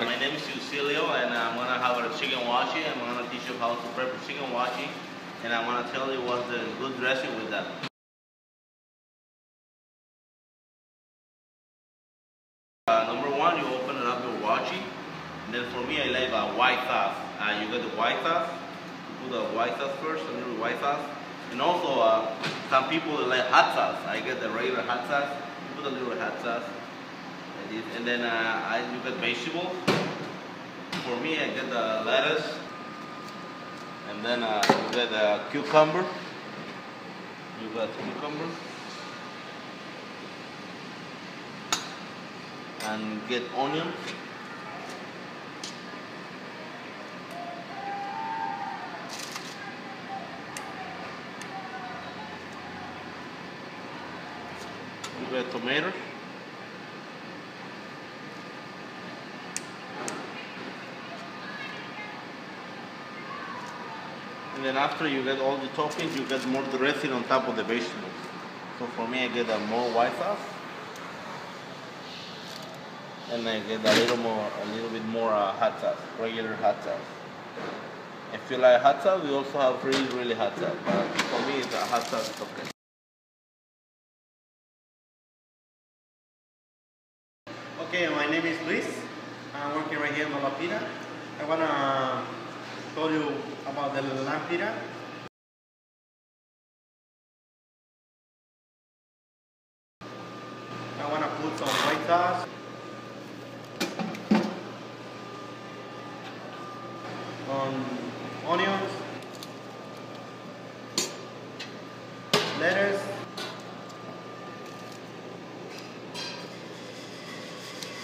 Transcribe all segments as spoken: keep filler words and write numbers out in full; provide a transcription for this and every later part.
Uh, my name is Cecilio, and I'm gonna have a chicken washi. I'm gonna teach you how to prep a chicken washi, and I'm gonna tell you what's the good dressing with that. Uh, number one, you open it up your washi. And then for me, I like a white sauce. Uh, you get the white sauce. You put the white sauce first, a little white sauce. And also, uh, some people like hot sauce. I get the regular hot sauce. You put a little hot sauce. And then uh, I you get vegetables. For me, I get the lettuce, and then uh, you get the cucumber. You got cucumber, and get onions. You get tomatoes. And then after you get all the toppings, you get more dressing on top of the vegetables. So for me, I get a more white sauce, and I get a little more, a little bit more uh, hot sauce, regular hot sauce. If you like hot sauce, we also have really, really hot sauce. But for me, the hot sauce is okay. Okay, my name is Luis. I'm working right here in Pita. I wanna tell you about the lamb pita. I want to put some white sauce, on onions, lettuce,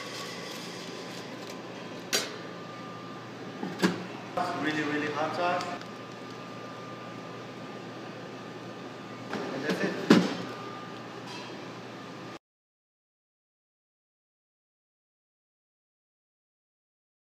really really hot sauce.